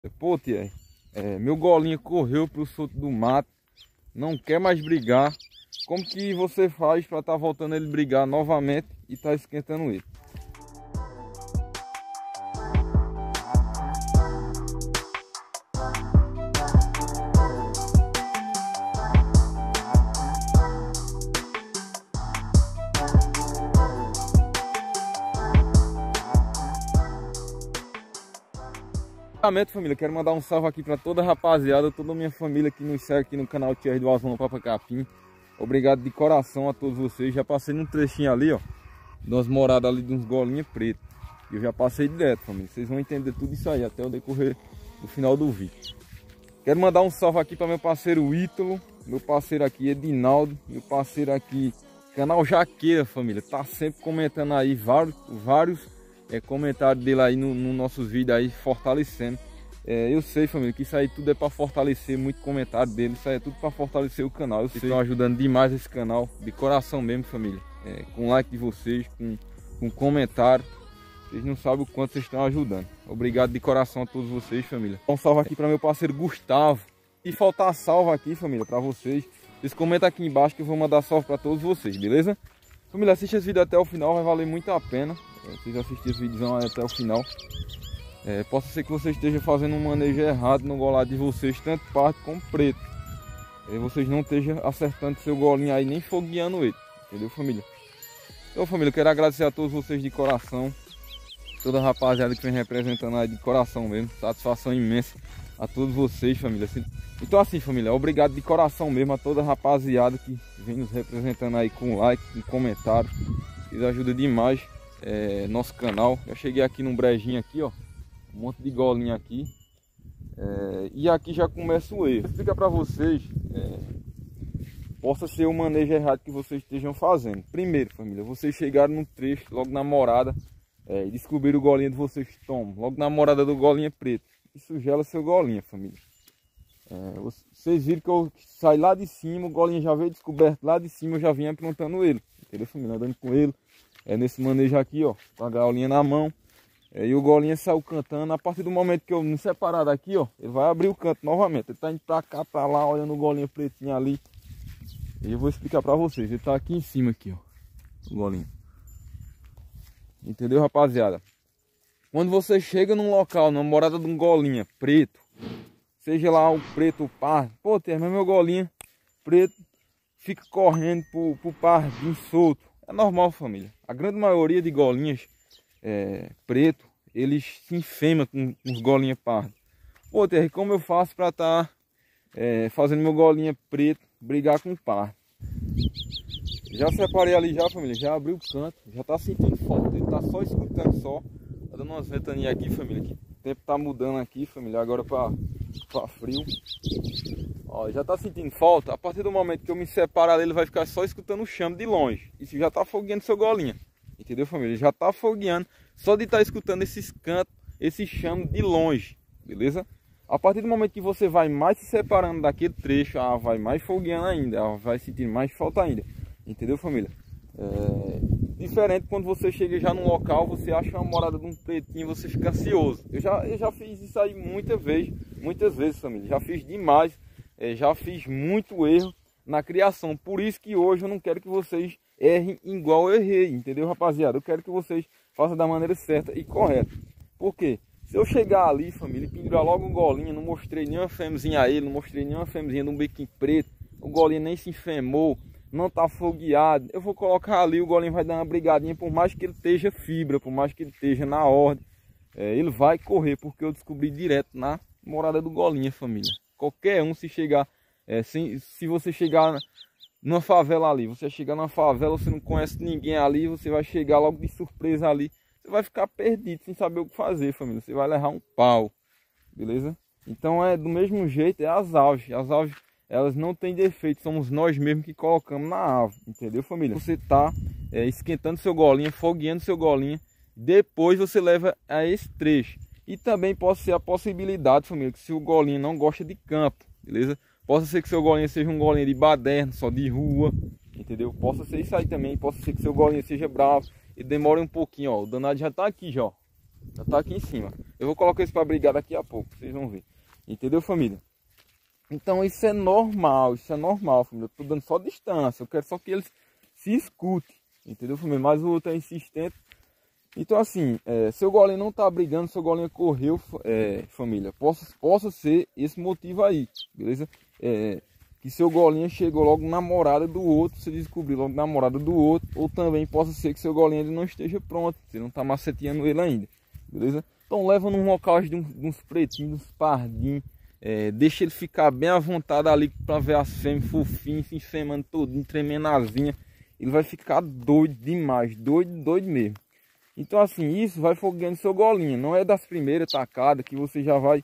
Pô, tia, meu golinha correu pro solto do mato, não quer mais brigar. Como que você faz para estar voltando ele brigar novamente e tá esquentando ele? Família, quero mandar um salve aqui para toda a rapaziada, toda a minha família que nos segue aqui no canal Thierry do Azul no Papa Capim. Obrigado de coração a todos vocês. Já passei num trechinho ali, ó, de umas moradas ali de uns golinhos pretos. Eu já passei direto, família. Vocês vão entender tudo isso aí até o decorrer do final do vídeo. Quero mandar um salve aqui para meu parceiro Ítalo, meu parceiro aqui Edinaldo, meu parceiro aqui canal Jaqueira, família. Tá sempre comentando aí vários comentários dele aí no nossos vídeos aí, fortalecendo. Eu sei, família, que isso aí tudo é para fortalecer, muito comentário dele, isso aí é tudo para fortalecer o canal. Vocês estão ajudando demais esse canal, de coração mesmo, família. Com like de vocês, com comentário, vocês não sabem o quanto vocês estão ajudando. Obrigado de coração a todos vocês, família. Um salve aqui para meu parceiro Gustavo. E faltar salve aqui, família, para vocês, vocês comentam aqui embaixo que eu vou mandar salve para todos vocês, beleza? Família, assiste esse vídeo até o final, vai valer muito a pena. Vocês assistirem esse vídeo até o final. Possa ser que você esteja fazendo um manejo errado no golado de vocês, tanto pardo como preto. Vocês não estejam acertando seu golinho aí, nem fogueando ele. Entendeu, família? Então, família, eu quero agradecer a todos vocês de coração. Toda a rapaziada que vem representando aí de coração mesmo. Satisfação imensa a todos vocês, família. Então assim, família, obrigado de coração mesmo a toda a rapaziada que vem nos representando aí com like, com comentário. Isso ajuda demais nosso canal. Já cheguei aqui num brejinho aqui, ó. Um monte de golinha aqui. E aqui já começa o erro. Vou explicar para vocês. Possa ser o manejo errado que vocês estejam fazendo. Primeiro, família, vocês chegaram num trecho, logo na morada, e descobriram o golinha de vocês. Tomam, logo na morada do golinha preto. Isso gela seu golinha, família. Vocês viram que eu saí lá de cima, o golinha já veio descoberto lá de cima, eu já vinha aprontando ele. Entendeu, família? Andando com ele. Nesse manejo aqui, ó, com a galinha na mão. E o golinha saiu cantando. A partir do momento que eu me separar daqui, ó, ele vai abrir o canto novamente. Ele tá indo pra cá, pra lá, olhando o golinha pretinho ali. E eu vou explicar pra vocês. Ele tá aqui em cima aqui, ó, o golinho. Entendeu, rapaziada? Quando você chega num local, na morada de um golinha preto, seja lá o preto ou o pardo, pô, tem meu golinha preto fica correndo pro pardinho solto. É normal, família. A grande maioria de golinhas preto, eles se enfemam com os golinhas pardos. Pô, Terry, como eu faço para estar fazendo meu golinha preto brigar com o pardo? Já separei ali já, família, já abri o canto, já tá sentindo falta, ele tá só escutando só. Tá dando umas ventanias aqui, família, que o tempo tá mudando aqui, família, agora para frio. Ó, já tá sentindo falta. A partir do momento que eu me separo ali, ele vai ficar só escutando o chame de longe. Isso já tá fogueando seu golinha. Entendeu, família? Já tá fogueando só de estar escutando esses cantos, esse chame de longe, beleza? A partir do momento que você vai mais se separando daquele trecho, vai mais fogueando ainda, vai sentindo mais falta ainda. Entendeu, família? Diferente quando você chega já num local, você acha uma morada de um pretinho, você fica ansioso. Eu já fiz isso aí muitas vezes, família. Já fiz demais, já fiz muito erro na criação. Por isso que hoje eu não quero que vocês errem igual eu errei, entendeu, rapaziada? Eu quero que vocês façam da maneira certa e correta. Por quê? Se eu chegar ali, família, e pendurar logo um golinho, não mostrei nenhuma fêmeazinha a ele, não mostrei nenhuma fêmeazinha de um biquinho preto, o golinho nem se enfemou, não tá fogueado, eu vou colocar ali, o golinho vai dar uma brigadinha, por mais que ele esteja fibra, por mais que ele esteja na ordem, ele vai correr, porque eu descobri direto na morada do golinha, família. Qualquer um, se chegar, se você chegar numa favela ali, você chegar numa favela, você não conhece ninguém ali, você vai chegar logo de surpresa ali, você vai ficar perdido, sem saber o que fazer, família, você vai levar um pau, beleza? Então do mesmo jeito, as aves, elas não têm defeito, somos nós mesmos que colocamos na ave, entendeu, família? Você tá esquentando seu golinha, fogueando seu golinha, depois você leva a esse trecho. E também pode ser a possibilidade, família, que se o golinha não gosta de campo, beleza? Possa ser que seu golinha seja um golinha de baderna, só de rua, entendeu? Possa ser isso aí também, possa ser que seu golinha seja bravo e demore um pouquinho, ó, o danado já tá aqui já, ó. Já tá aqui em cima. Eu vou colocar isso para brigar daqui a pouco, vocês vão ver. Entendeu, família? Então isso é normal, família. Eu tô dando só distância, eu quero só que eles se escutem. Entendeu, família? Mas o outro é insistente. Então assim, seu golinho não tá brigando, seu golinho correu, família. Possa ser esse motivo aí, beleza? Que seu golinho chegou logo namorada do outro, você descobriu logo namorada do outro. Ou também possa ser que seu golinho ainda não esteja pronto, você não tá maceteando ele ainda, beleza? Então leva num local de uns pretinhos, uns pardinhos. Deixa ele ficar bem à vontade ali para ver as fêmeas fofinhas, se enfermando todinho, tremendo asinha. Ele vai ficar doido demais, doido mesmo. Então assim, isso vai fogueando seu golinho. Não é das primeiras tacadas que você já vai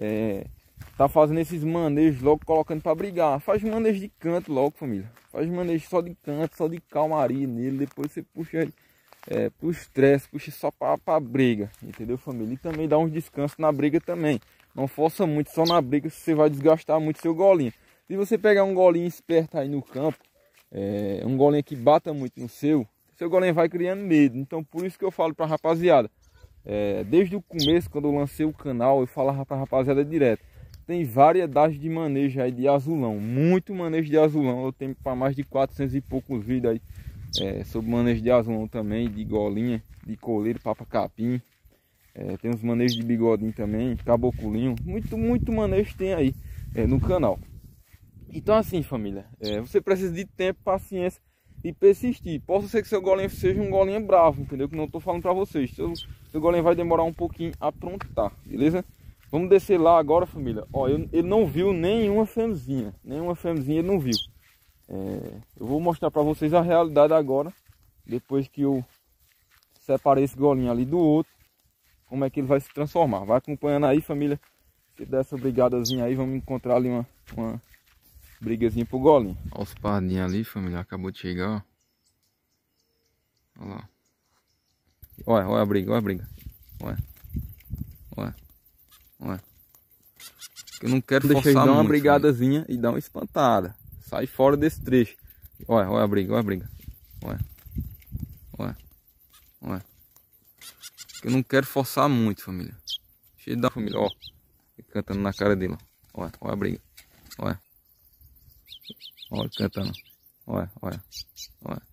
tá fazendo esses manejos logo, colocando para brigar. Faz manejo de canto logo, família. Faz manejo só de canto, só de calmaria nele. Depois você puxa ele pro estresse, puxa só para briga, entendeu, família? E também dá uns descansos na briga também. Não força muito só na briga, você vai desgastar muito seu golinho. Se você pegar um golinho esperto aí no campo, um golinho que bata muito no seu golinho vai criando medo. Então por isso que eu falo pra rapaziada, desde o começo, quando eu lancei o canal, eu falava pra rapaziada direto. Tem variedades de manejo aí de azulão, muito manejo de azulão. Eu tenho para mais de 400 e poucos vídeos aí sobre manejo de azulão também, de golinha, de coleiro, papa-capim. Tem uns manejos de bigodinho também, caboculinho, muito manejo tem aí no canal. Então assim, família, você precisa de tempo, paciência e persistir. Possa ser que seu golinho seja um golinho bravo, entendeu? Que não estou falando para vocês. Seu golinho vai demorar um pouquinho a aprontar, beleza? Vamos descer lá agora, família. Ó, ele não viu nenhuma fêmeazinha, ele não viu. Eu vou mostrar para vocês a realidade agora, depois que eu separei esse golinho ali do outro, como é que ele vai se transformar. Vai acompanhando aí, família. Se der essa brigadazinha aí, vamos encontrar ali uma brigazinha pro golinho. Olha os pardinhos ali, família. Acabou de chegar, ó. Olha lá. Olha a briga, Olha. Eu não quero deixar ele dar uma brigadazinha e dar uma espantada. Sai fora desse trecho. Olha a briga, Olha. Eu não quero forçar muito, família. Deixa ele dar, família, ó. Cantando na cara dele, ó. Olha a briga. Olha cantando. Olha.